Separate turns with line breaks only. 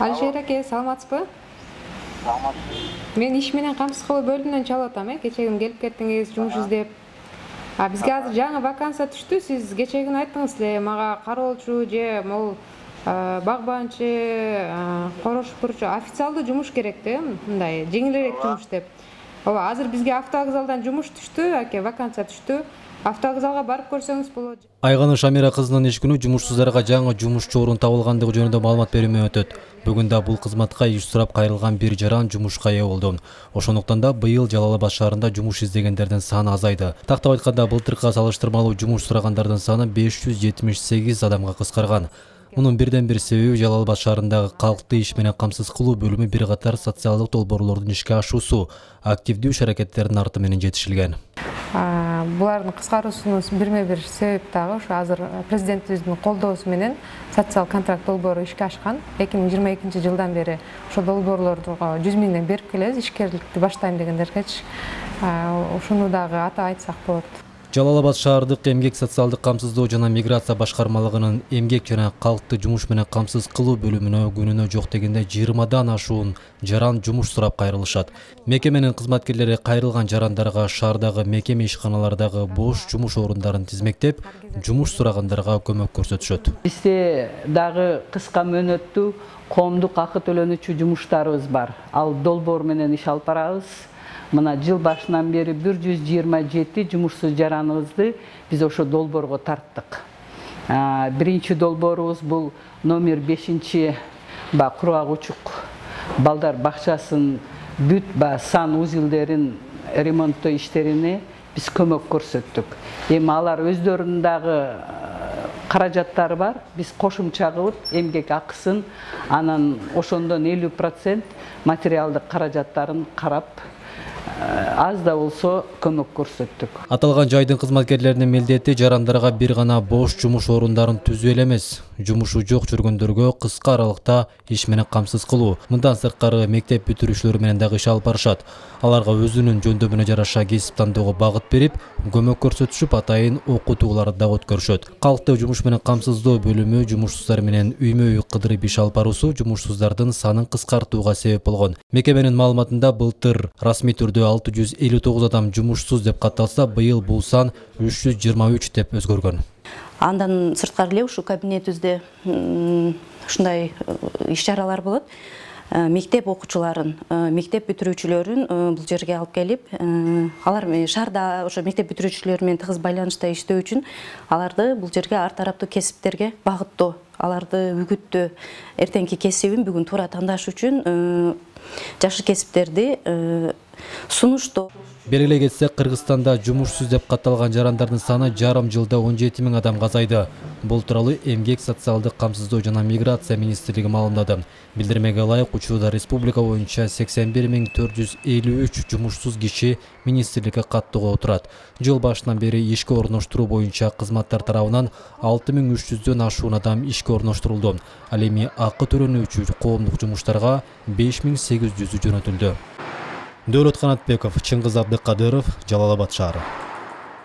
Алишер аке, саламатсызбы? Мен иш менен камсыз кылуу бөлүмүнөн чалып атам, кечегим келип кеттиңиз, жумуш издеп. Бизге азыр жаңы вакансия түштү. Сиз кечээ күнү айттыңыз эле, мага кароолчу же могул багбанчы, корошпурчу официалдуу жумуш керек да, мындай жеңилирээк жумуш деп. Ооба, азыр бизге автовокзалдан жумуш түштү, аке, вакансия түштү. Автовокзалга барып көрсөңүз болот.
Айганы Шамира кызынын иш күнү жумушсуздарга жаңы жумушчу орун табылгандыгы жөнүндө маалымат берүүмө өтөт. Бүгүн да бул кызматка иш сурап кайрылган бир жаран жумушка ээ болду. Ошондуктан да быйыл Жалал Абад шаарында жумуш издегендердин саны азайды. Тактап айтканда, былтыркыга салыштырмалуу жумуш сурагандардын саны 578 адамга кыскарган. Мунун бирден бир себеби Жалал Абад шаарындагы калкты иш менен камсыз кылуу бөлүмү бир катар социалдык долбоорлордун ишке ашуусу, активдүү иш-аракеттердин арты менен жетишилген.
Булардын кыскаруусунун бирме-бир себеби дагы ошо азыр президентибиздин колдоосу менен социал контракт долбоору ишке ашкан. 2022 жылдан бери ошо долбоорлорго 100 миңден берип келебиз, ишкерликти баштайм дегендергечи. Ушуну дагы атап айтсак болот.
Жалал Абад шаардык эмгек социалдык камсыздоо жана миграция башкармалыгынын эмгек жана калкты жумуш менен камсыз кылуу бөлүмүнө күнүнө жок дегенде 20дан ашуун жаран жумуш сурап кайрылышат. Мекеменин кызматкерлери кайрылган жарандарга шаардагы мекеме ишканалардагы бош жумуш орундарын тизмектеп, жумуш сурагандарга көмөк көрсөтүшөт.
Бизде дагы кыска мөөнөттүү коомдук акы төлөнүүчү жумуштарыбыз бар. Ал долбоор менен иш алып барабыз. Мына жыл башынан бери 127 жумушсуз жараныбызды биз ошо долбоорго тарттык. Биринчи долбоорубуз бул номер 5 кургак учук балдар бакчасын бүт сан узилдерин ремонттоо иштерине биз көмөк көрсөттүк. Эми алар өздөрүнүн дагы каражаттары бар. Биз кошумча кылып эмгек акысын, анан ошондон 50% материалдык каражаттарын карап, аз да болсо көмөк көрсөттүк.
Аталган жайдын кызматкерлеринин милдети жарандарга бир гана бош жумуш орундарын түзүү эле эмес, жумушу жок жүргөндөргө кыска аралыкта иш менен камсыз кылуу. Мындан сырткары мектеп бүтүрүүчүлөр менен дагы иш алып барышат. Аларга өзүнүн жөндөмүнө жараша кесип тандоого багыт берип, көмөк көрсөтүшүп, атайын окутууларды да өткөрүшөт. Калкты жумуш менен камсыздоо бөлүмү жумушсуздар менен үймө-үй кыдырып иш алып баруусу жумушсуздардын санын кыскартууга себеп болгон. Мекеменин маалыматында былтыр расмий түрдө 659 адам жумушсуз деп катталса, быйыл бул сан 323 деп өзгөргөн.
Андан сырткары эле ушу кабинетибизде ушундай иш-чаралар болот. Мектеп окуучуларын, мектеп бүтүрүүчүлөрүн бул жерге алып келип, алар шаарда ошо мектеп бүтүрүүчүлөр менен тыгыз байланышта иштөө үчүн аларды бул жерге ар тараптуу кесиптерге багыттоо, аларды үгүттөө, эртеңки кесибин бүгүн туура тандаш үчүн жакшы кесиптерди сунуштоо.
Белгилей кетсек, Кыргызстанда жумушсуз деп катталган жарандардын саны жарым жылда 17 000 адамга азайды. Бул тууралуу Эмгек социалдык камсыздоо жана миграция министрлиги маалымдады. Билдирмеге ылайык, учурда республика боюнча 81 453 жумушсуз киши министрликке каттоого отурат. Жыл башынан бери ишке орноштуруу боюнча кызматтар тарабынан 6300дөн ашуун адам ишке орноштурулду. Ал эми акы төлөнүүчү коомдук жумуштарга 5800 жөнөтүлдү. Дөөлөт Канатбеков, Чыңгыз Абдыкадыров, Жалал Абад шаары.